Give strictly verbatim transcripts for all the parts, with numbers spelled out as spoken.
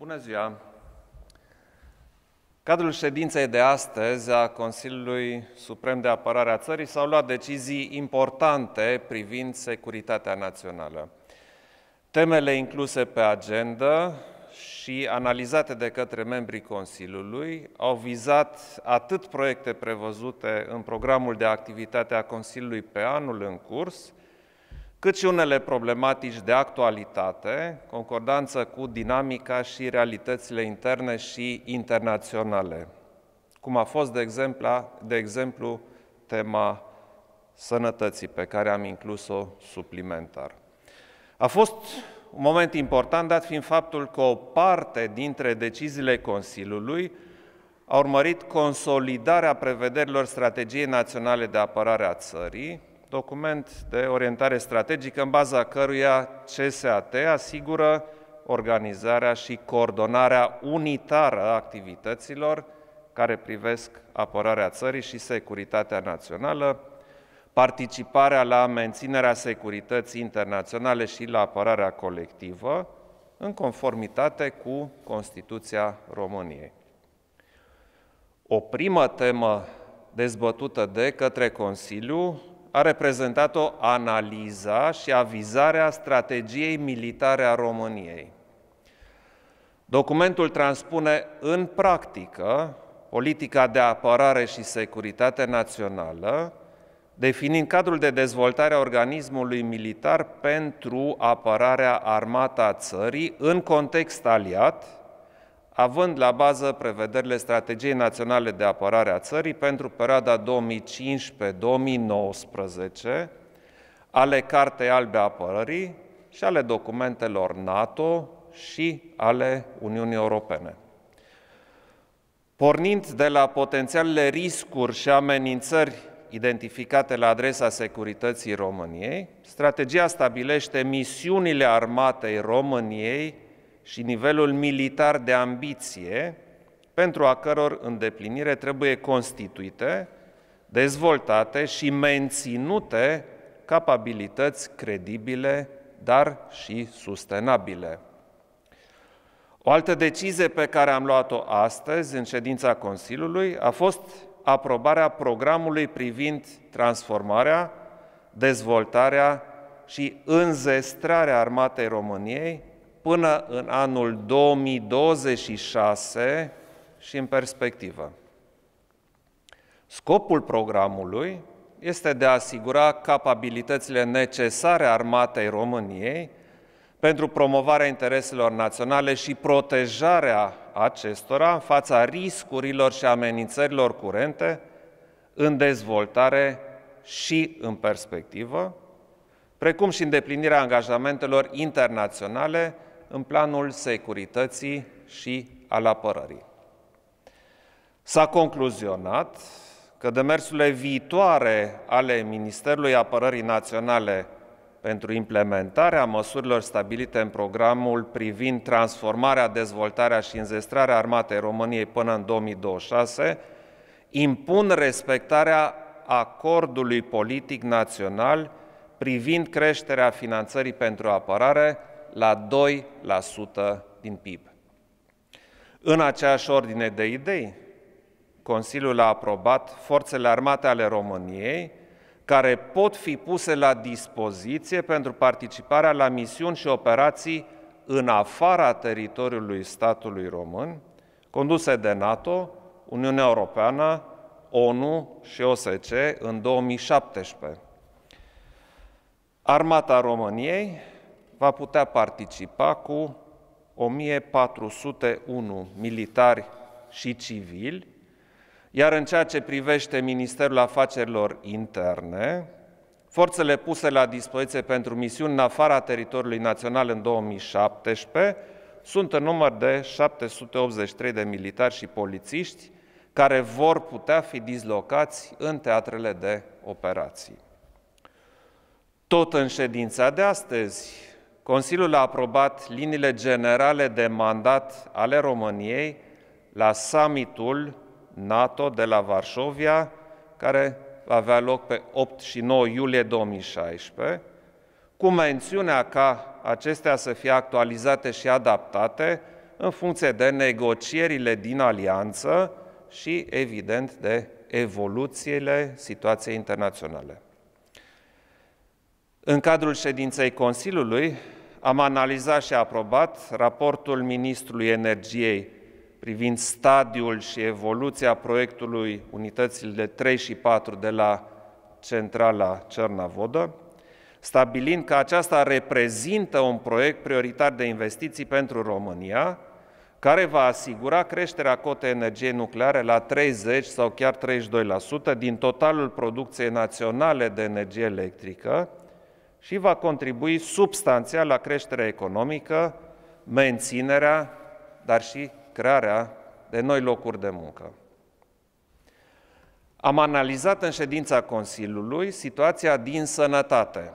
Bună ziua! Cadrul ședinței de astăzi a Consiliului Suprem de Apărare a țării s-au luat decizii importante privind securitatea națională. Temele incluse pe agenda și analizate de către membrii Consiliului au vizat atât proiecte prevăzute în programul de activitate a Consiliului pe anul în curs, cât și unele problematici de actualitate, concordanță cu dinamica și realitățile interne și internaționale, cum a fost, de exemplu, de exemplu tema sănătății, pe care am inclus-o suplimentar. A fost un moment important, dat fiind faptul că o parte dintre deciziile Consiliului a urmărit consolidarea prevederilor Strategiei Naționale de Apărare a țării, document de orientare strategică în baza căruia C S A T asigură organizarea și coordonarea unitară a activităților care privesc apărarea țării și securitatea națională, participarea la menținerea securității internaționale și la apărarea colectivă, în conformitate cu Constituția României. O primă temă dezbătută de către Consiliu a reprezentat-o analiza și avizarea strategiei militare a României. Documentul transpune în practică politica de apărare și securitate națională, definind cadrul de dezvoltare a organismului militar pentru apărarea armată a țării în context aliat, având la bază prevederile Strategiei Naționale de Apărare a țării pentru perioada două mii cincisprezece - două mii nouăsprezece, ale Cartei Albe a Apărării și ale documentelor NATO și ale Uniunii Europene. Pornind de la potențialele riscuri și amenințări identificate la adresa securității României, strategia stabilește misiunile armatei României și nivelul militar de ambiție, pentru a căror îndeplinire trebuie constituite, dezvoltate și menținute capabilități credibile, dar și sustenabile. O altă decizie pe care am luat-o astăzi în ședința Consiliului a fost aprobarea programului privind transformarea, dezvoltarea și înzestrarea armatei României până în anul două mii douăzeci și șase și în perspectivă. Scopul programului este de a asigura capabilitățile necesare armatei României pentru promovarea intereselor naționale și protejarea acestora în fața riscurilor și amenințărilor curente în dezvoltare și în perspectivă, precum și îndeplinirea angajamentelor internaționale în planul securității și al apărării. S-a concluzionat că demersurile viitoare ale Ministerului Apărării Naționale pentru implementarea măsurilor stabilite în programul privind transformarea, dezvoltarea și înzestrarea armatei României până în două mii douăzeci și șase impun respectarea acordului politic național privind creșterea finanțării pentru apărare la doi la sută din P I B. În aceeași ordine de idei, Consiliul a aprobat forțele armate ale României, care pot fi puse la dispoziție pentru participarea la misiuni și operații în afara teritoriului statului român, conduse de NATO, Uniunea Europeană, ONU și O S C E în două mii șaptesprezece. Armata României va putea participa cu o mie patru sute unu militari și civili, iar în ceea ce privește Ministerul Afacerilor Interne, forțele puse la dispoziție pentru misiuni în afara teritoriului național în două mii șaptesprezece sunt în număr de șapte sute optzeci și trei de militari și polițiști care vor putea fi dislocați în teatrele de operații. Tot în ședința de astăzi, Consiliul a aprobat liniile generale de mandat ale României la summitul NATO de la Varșovia, care va avea loc pe opt și nouă iulie două mii șaisprezece, cu mențiunea ca acestea să fie actualizate și adaptate în funcție de negocierile din alianță și, evident, de evoluțiile situației internaționale. În cadrul ședinței Consiliului am analizat și aprobat raportul Ministrului Energiei privind stadiul și evoluția proiectului unitățile trei și patru de la centrala Cernavodă, stabilind că aceasta reprezintă un proiect prioritar de investiții pentru România, care va asigura creșterea cotei energiei nucleare la treizeci sau chiar treizeci și doi la sută din totalul producției naționale de energie electrică și va contribui substanțial la creșterea economică, menținerea, dar și crearea de noi locuri de muncă. Am analizat în ședința Consiliului situația din sănătate.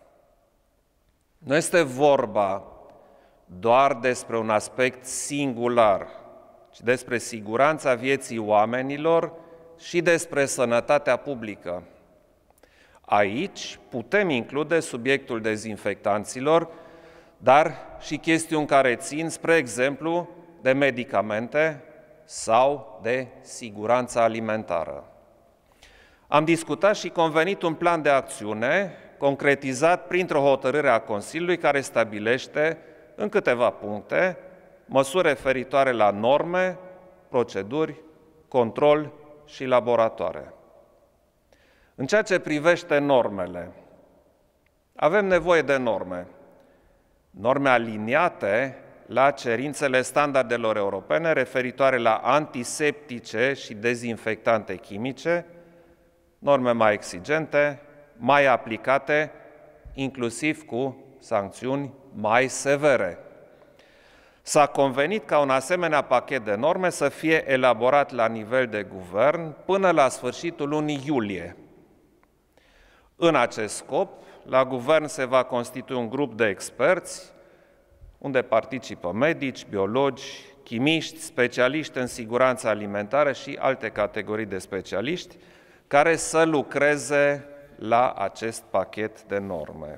Nu este vorba doar despre un aspect singular, ci despre siguranța vieții oamenilor și despre sănătatea publică. Aici putem include subiectul dezinfectanților, dar și chestiuni care țin, spre exemplu, de medicamente sau de siguranța alimentară. Am discutat și convenit un plan de acțiune concretizat printr-o hotărâre a Consiliului care stabilește în câteva puncte măsuri referitoare la norme, proceduri, control și laboratoare. În ceea ce privește normele, avem nevoie de norme. Norme aliniate la cerințele standardelor europene referitoare la antiseptice și dezinfectante chimice, norme mai exigente, mai aplicate, inclusiv cu sancțiuni mai severe. S-a convenit ca un asemenea pachet de norme să fie elaborat la nivel de guvern până la sfârșitul lunii iulie. În acest scop, la guvern se va constitui un grup de experți, unde participă medici, biologi, chimiști, specialiști în siguranță alimentară și alte categorii de specialiști, care să lucreze la acest pachet de norme.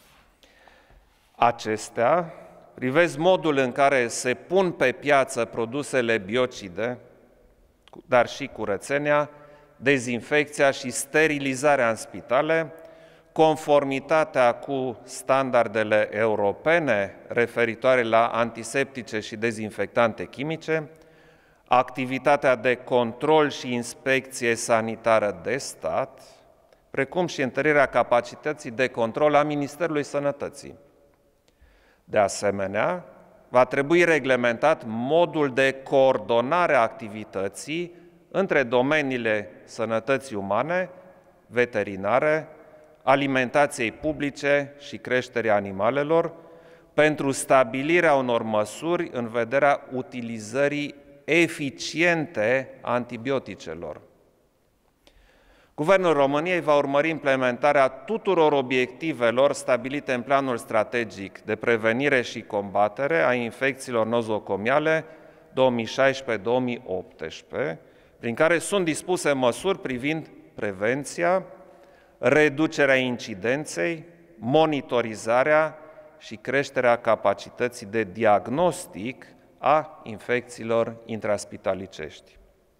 Acestea privesc modul în care se pun pe piață produsele biocide, dar și curățenia, dezinfecția și sterilizarea în spitale, conformitatea cu standardele europene referitoare la antiseptice și dezinfectante chimice, activitatea de control și inspecție sanitară de stat, precum și întărirea capacității de control a Ministerului Sănătății. De asemenea, va trebui reglementat modul de coordonare a activității între domeniile sănătății umane, veterinare, alimentației publice și creșterii animalelor, pentru stabilirea unor măsuri în vederea utilizării eficiente a antibioticelor. Guvernul României va urmări implementarea tuturor obiectivelor stabilite în planul strategic de prevenire și combatere a infecțiilor nozocomiale două mii șaisprezece două mii optsprezece, prin care sunt dispuse măsuri privind prevenția, reducerea incidenței, monitorizarea și creșterea capacității de diagnostic a infecțiilor intraspitalicești.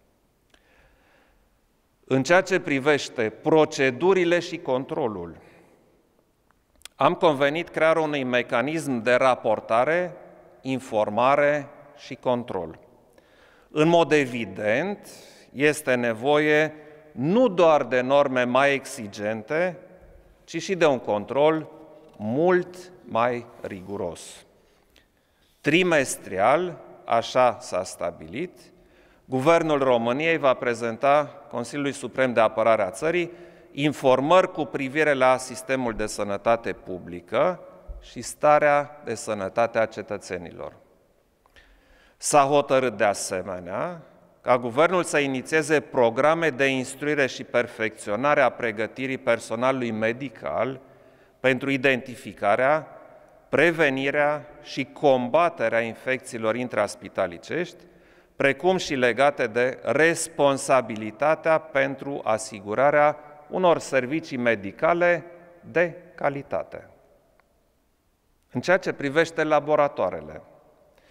În ceea ce privește procedurile și controlul, am convenit crearea unui mecanism de raportare, informare și control. În mod evident, este nevoie nu doar de norme mai exigente, ci și de un control mult mai riguros. Trimestrial, așa s-a stabilit, Guvernul României va prezenta Consiliului Suprem de Apărare a țării informări cu privire la sistemul de sănătate publică și starea de sănătate a cetățenilor. S-a hotărât de asemenea ca Guvernul să inițieze programe de instruire și perfecționare a pregătirii personalului medical pentru identificarea, prevenirea și combaterea infecțiilor intraspitalicești, precum și legate de responsabilitatea pentru asigurarea unor servicii medicale de calitate. În ceea ce privește laboratoarele,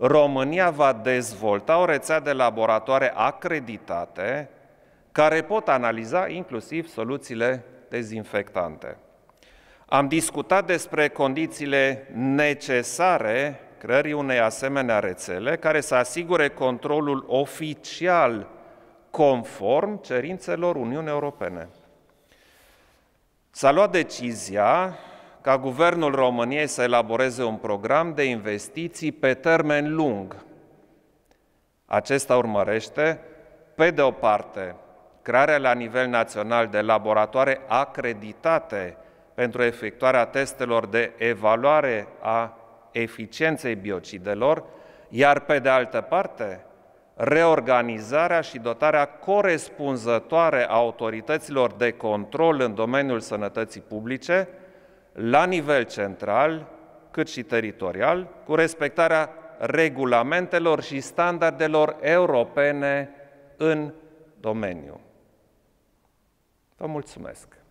România va dezvolta o rețea de laboratoare acreditate care pot analiza inclusiv soluțiile dezinfectante. Am discutat despre condițiile necesare creării unei asemenea rețele care să asigure controlul oficial conform cerințelor Uniunii Europene. S-a luat decizia ca Guvernul României să elaboreze un program de investiții pe termen lung. Acesta urmărește, pe de o parte, crearea la nivel național de laboratoare acreditate pentru efectuarea testelor de evaluare a eficienței biocidelor, iar pe de altă parte, reorganizarea și dotarea corespunzătoare a autorităților de control în domeniul sănătății publice, la nivel central, cât și teritorial, cu respectarea regulamentelor și standardelor europene în domeniu. Vă mulțumesc!